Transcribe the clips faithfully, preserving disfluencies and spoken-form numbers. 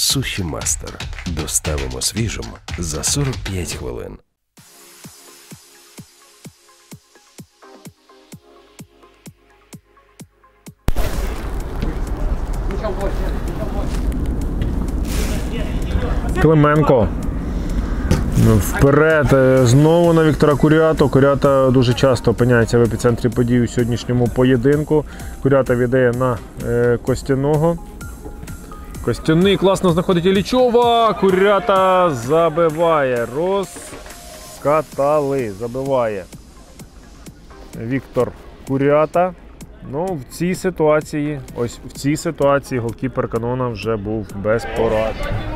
Суші Мастер. Доставимо свіжим за сорок п'ять хвилин. Клименко. Вперед. Знову на Віктора Куряту. Курята дуже часто опиняється в епіцентрі подій у сьогоднішньому поєдинку. Курята віддає на е, Костяного. Костяний класно знаходить Іллічова. Курята забиває. Розкатали. Забиває Віктор Курята. Ну, в цій ситуації, ось в цій ситуації голкіпер Канона вже був без порад.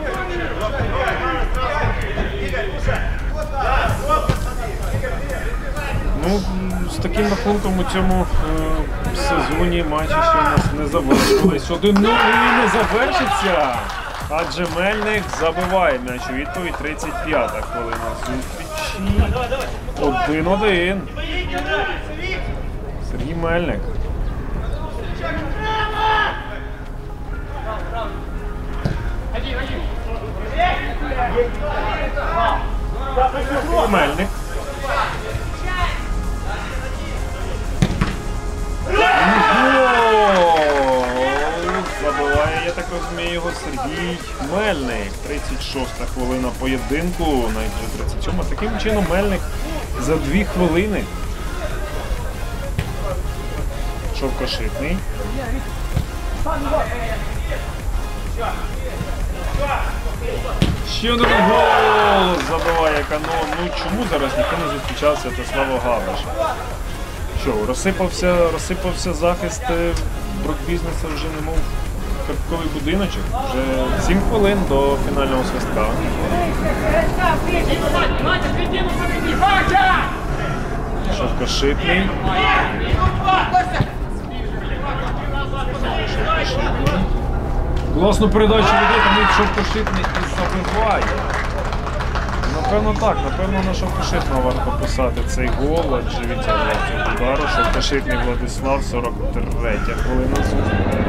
Ну, з таким рахунком у цьому е, сезоні матчі ще у нас не завершились. один нуль і не завершиться, адже Мельник забиває м'яч у відповідь. Тридцять п'ята хвилина зустрічі. один один. Сергій Мельник. Мельник. Забиває, я так розумію, його Сергій Мельник. тридцять шоста хвилина поєдинку, навіть вже тридцять сьома. Таким чином Мельник за дві хвилини. Шовкошитний. Ще один гол забиває Канон. Ну чому зараз ніхто не зустрічався та Слава Гавриш? Що, розсипався, розсипався захист Брукбізнесу вже немов картковий будиночок. Вже сім хвилин до фінального свистка. Шовкошитний. Класну передачу веде, тому Шовкошитний і забиває. Напевно так, напевно на Шовкошитного варто писати цей гол, адже відтягував цього удару. Шовкошитний Владислав, сорок третя хвилина зустрічі.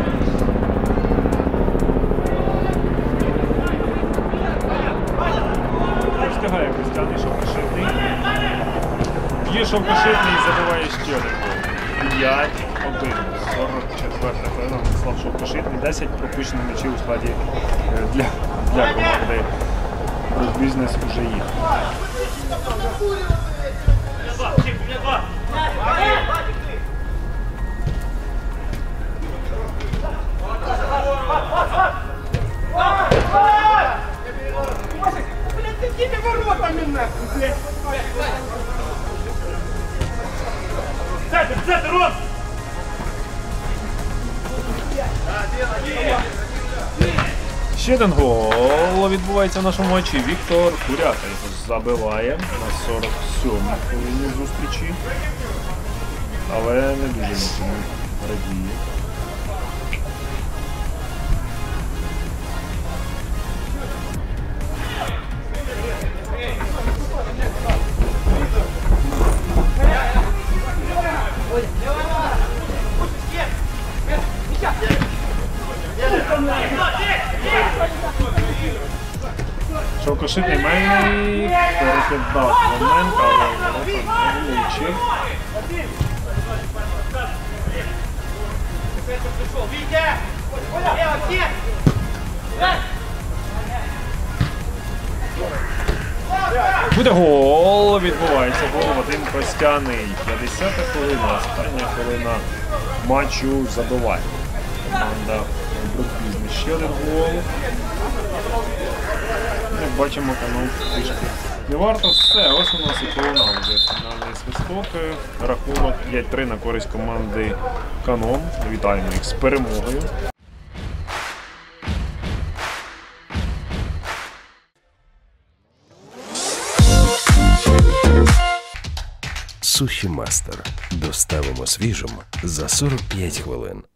Встигає Костяний Шовкошитний. Є Шовкошитний і забиває ще один гол. п'ять один. сорок четверта хвилина Владислав Шовкошитний. десять пропущених м'ячів у складі для, для команди. Брукбізнес уже є. Ще один гол відбувається в нашому матчі. Віктор Курята його забиває на сорок сьомій хвилині зустрічі. Але не дуже на цьому радіє. Шовкошитний Мельник перекидав Клименка, але ворота не влучив. Буде гол, відбувається гол, Вадим Костяний. п'ятдесята хвилина, остання хвилина матчу забиває команда Брукбізнес. Ще один гол. Як бачимо, Канон трішки не варто. Все, ось у нас і пролунав вже фінальний свисток. Рахунок п'ять три на користь команди Канон. Вітаємо їх з перемогою. Суші Мастер. Доставимо свіжим за сорок п'ять хвилин.